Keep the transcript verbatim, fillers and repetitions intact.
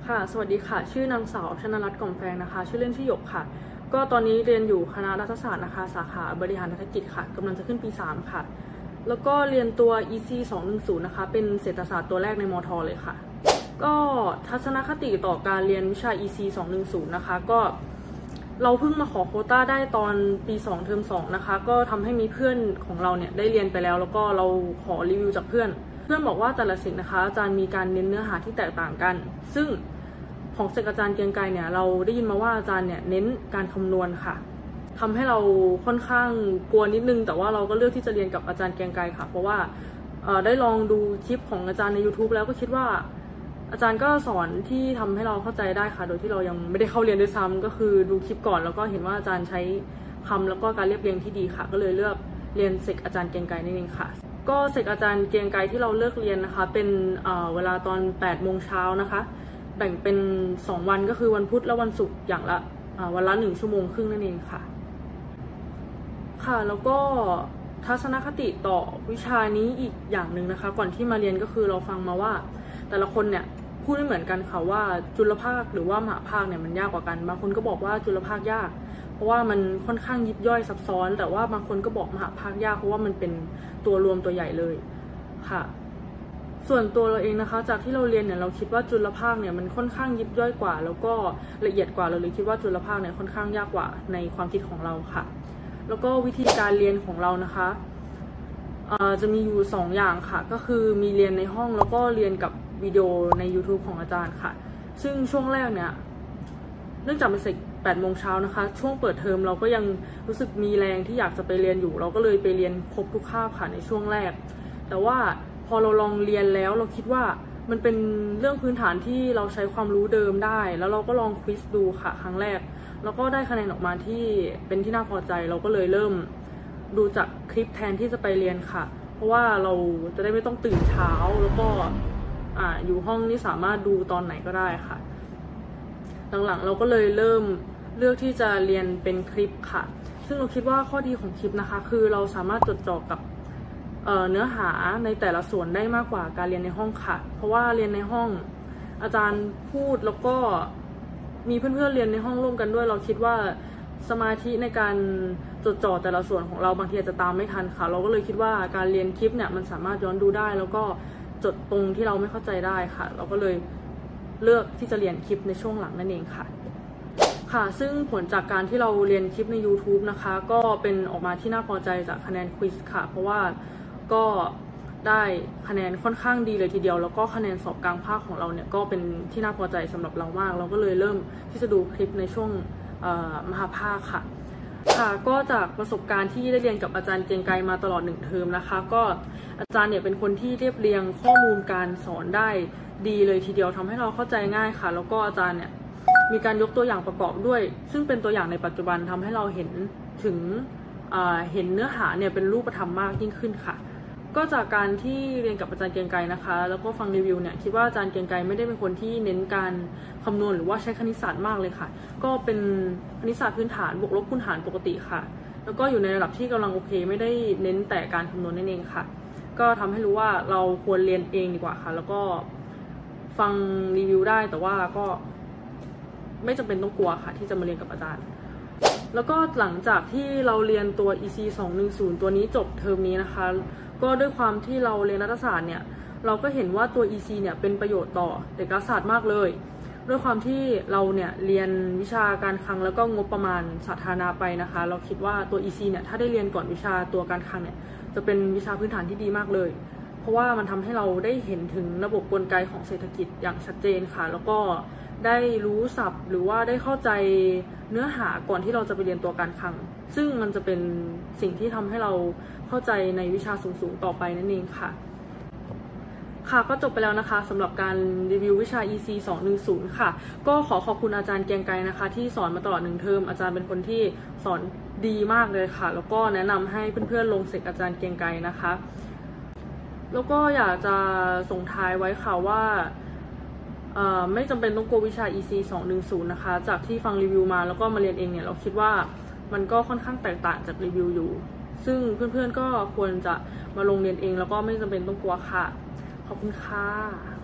ค่ะสวัสดีค่ะชื่อนางสาวชนรัตน์กล่อมแฟงนะคะชื่อเล่นชื่อหยกค่ะก็ตอนนี้เรียนอยู่คณะรัฐศาสตร์นะคะสาขาบริหารธุรกิจค่ะกำลังจะขึ้นปีสามค่ะแล้วก็เรียนตัว อี ซี สองหนึ่งศูนย์นะคะเป็นเศรษฐศาสตร์ตัวแรกในมท.เลยค่ะก็ทัศนคติต่อการเรียนวิชา อี ซี สองหนึ่งศูนย์นะคะก็เราเพิ่งมาขอโควต้าได้ตอนปีสองเทอมสองนะคะก็ทำให้มีเพื่อนของเราเนี่ยได้เรียนไปแล้วแล้วก็เราขอรีวิวจากเพื่อนเพื่อนบอกว่าแต่ละสิ่งนะคะอาจารย์มีการเน้นเนื้อหาที่แตกต่างกันซึ่งของเสกอาจารย์เกียงไกรเนี่ยเราได้ยินมาว่าอาจารย์เนี่ยเน้นการคำนวณค่ะทำให้เราค่อนข้างกลัวนิดนึงแต่ว่าเราก็เลือกที่จะเรียนกับอาจารย์เกียงไกรค่ะเพราะว่าได้ลองดูคลิปของอาจารย์ใน ยูทูบ แล้วก็คิดว่าอาจารย์ก็สอนที่ทำให้เราเข้าใจได้ค่ะโดยที่เรายังไม่ได้เข้าเรียนด้วยซ้ำก็คือดูคลิปก่อนแล้วก็เห็นว่าอาจารย์ใช้คำแล้วก็การเรียบเรียงที่ดีค่ะก็เลยเลือกเรียนเสกอาจารย์เกียงไกรนั่นเองค่ะก็เสกอาจารย์เกียงไกรที่เราเลือกเรียนนะคะเป็นเวลาตอนแปดโมงเช้านะคะแบ่งเป็นสองวันก็คือวันพุธและวันศุกร์อย่างละวันละหนึ่งชั่วโมงครึ่งนั่นเองค่ะค่ะแล้วก็ทัศนคติต่อวิชานี้อีกอย่างหนึ่งนะคะก่อนที่มาเรียนก็คือเราฟังมาว่าแต่ละคนเนี่ยพูดไม่เหมือนกันค่ะว่าจุลภาคหรือว่ามหาภาคเนี่ยมันยากกว่ากันบางคนก็บอกว่าจุลภาคยากเพราะว่ามันค่อนข้างยิบย่อยซับซ้อนแต่ว่าบางคนก็บอกมหาภาคยากเพราะว่ามันเป็นตัวรวมตัวใหญ่เลยค่ะส่วนตัวเราเองนะคะจากที่เราเรียนเนี่ยเราคิดว่าจุลภาคเนี่ยมันค่อนข้างยิบย่อยกว่าแล้วก็ละเอียดกว่าเราเลยคิดว่าจุลภาคเนี่ยค่อนข้างยากกว่าในความคิดของเราค่ะแล้วก็วิธีการเรียนของเรานะคะจะมีอยู่สองอย่างค่ะก็คือมีเรียนในห้องแล้วก็เรียนกับวิดีโอใน ยูทูบ ของอาจารย์ค่ะซึ่งช่วงแรกเนี่ยเนื่องจากเป็นเสกแปดโมงเช้านะคะช่วงเปิดเทอมเราก็ยังรู้สึกมีแรงที่อยากจะไปเรียนอยู่เราก็เลยไปเรียนครบทุกคาบค่ะในช่วงแรกแต่ว่าพอเราลองเรียนแล้วเราคิดว่ามันเป็นเรื่องพื้นฐานที่เราใช้ความรู้เดิมได้แล้วเราก็ลองควิสดูค่ะครั้งแรกแล้วก็ได้คะแนนออกมาที่เป็นที่น่าพอใจเราก็เลยเริ่มดูจากคลิปแทนที่จะไปเรียนค่ะเพราะว่าเราจะได้ไม่ต้องตื่นเช้าแล้วก็อ่าอยู่ห้องนี่สามารถดูตอนไหนก็ได้ค่ะหลังๆเราก็เลยเริ่มเลือกที่จะเรียนเป็นคลิปค่ะซึ่งเราคิดว่าข้อดีของคลิปนะคะคือเราสามารถจดจ่อกับเอ่อเนื้อหาในแต่ละส่วนได้มากกว่าการเรียนในห้องค่ะเพราะว่าเรียนในห้องอาจารย์พูดแล้วก็มีเพื่อนๆเรียนในห้องร่วมกันด้วยเราคิดว่าสมาธิในการจดจ่อแต่ละส่วนของเราบางทีอาจจะตามไม่ทันค่ะเราก็เลยคิดว่าการเรียนคลิปเนี่ยมันสามารถย้อนดูได้แล้วก็จดตรงที่เราไม่เข้าใจได้ค่ะเราก็เลยเลือกที่จะเรียนคลิปในช่วงหลังนั่นเองค่ะค่ะซึ่งผลจากการที่เราเรียนคลิปใน ยูทูบ นะคะก็เป็นออกมาที่น่าพอใจจากคะแนนควิสค่ะเพราะว่าก็ได้คะแนนค่อนข้างดีเลยทีเดียวแล้วก็คะแนนสอบกลางภาคของเราเนี่ยก็เป็นที่น่าพอใจสำหรับเรามากเราก็เลยเริ่มที่จะดูคลิปในช่วงมหาภาคค่ะค่ะก็จากประสบการณ์ที่ได้เรียนกับอาจารย์เกียงไกรมาตลอดหนึ่งเทอมนะคะก็อาจารย์เนี่ยเป็นคนที่เรียบเรียงข้อมูลการสอนได้ดีเลยทีเดียวทำให้เราเข้าใจง่ายค่ะแล้วก็อาจารย์เนี่ยมีการยกตัวอย่างประกอบด้วยซึ่งเป็นตัวอย่างในปัจจุบันทำให้เราเห็นถึงเห็นเนื้อหาเนี่ยเป็นรูปธรรมมากยิ่งขึ้นค่ะก็จากการที่เรียนกับอาจารย์เกียงไกรนะคะแล้วก็ฟังรีวิวเนี่ยคิดว่าอาจารย์เกียงไกรไม่ได้เป็นคนที่เน้นการคำนวณหรือว่าใช้คณิตศาสตร์มากเลยค่ะก็เป็นคณิตศาสตร์พื้นฐานบวกลบคูณหารปกติค่ะแล้วก็อยู่ในระดับที่กำลังโอเคไม่ได้เน้นแต่การคำนวณนั่นเองค่ะก็ทำให้รู้ว่าเราควรเรียนเองดีกว่าค่ะแล้วก็ฟังรีวิวได้แต่ว่าก็ไม่จำเป็นต้องกลัวค่ะที่จะมาเรียนกับอาจารย์แล้วก็หลังจากที่เราเรียนตัว อี ซี สองหนึ่งศูนย์ตัวนี้จบเทอมนี้นะคะก็ด้วยความที่เราเรียนรัฐศาสตร์เนี่ยเราก็เห็นว่าตัว อี ซี เนี่ยเป็นประโยชน์ต่อเด็กรัฐศาสตร์มากเลยด้วยความที่เราเนี่ยเรียนวิชาการคลังแล้วก็งบประมาณสาธารณะไปนะคะเราคิดว่าตัว อี ซี เนี่ยถ้าได้เรียนก่อนวิชาตัวการคลังเนี่ยจะเป็นวิชาพื้นฐานที่ดีมากเลยเพราะว่ามันทำให้เราได้เห็นถึงระบบกลไกของเศรษฐกิจอย่างชัดเจนค่ะแล้วก็ได้รู้ศัพท์หรือว่าได้เข้าใจเนื้อหาก่อนที่เราจะไปเรียนตัวการคลังซึ่งมันจะเป็นสิ่งที่ทำให้เราเข้าใจในวิชาสูงๆต่อไปนั่นเองค่ะค่ะก็จบไปแล้วนะคะสำหรับการรีวิววิชา อี ซี สองหนึ่งศูนย์ค่ะก็ขอขอบคุณอาจารย์เกียงไกรนะคะที่สอนมาตลอดหนึ่งเทอมอาจารย์เป็นคนที่สอนดีมากเลยค่ะแล้วก็แนะนำให้เพื่อนๆลงเสกอาจารย์เกียงไกรนะคะแล้วก็อยากจะส่งท้ายไว้ค่ะว่าไม่จำเป็นต้องกลัววิชา อี ซี สองหนึ่งศูนย์นะคะจากที่ฟังรีวิวมาแล้วก็มาเรียนเองเนี่ยเราคิดว่ามันก็ค่อนข้างแตกต่างจากรีวิวอยู่ซึ่งเพื่อนๆก็ควรจะมาลงเรียนเองแล้วก็ไม่จำเป็นต้องกลัวค่ะขอบคุณค่ะ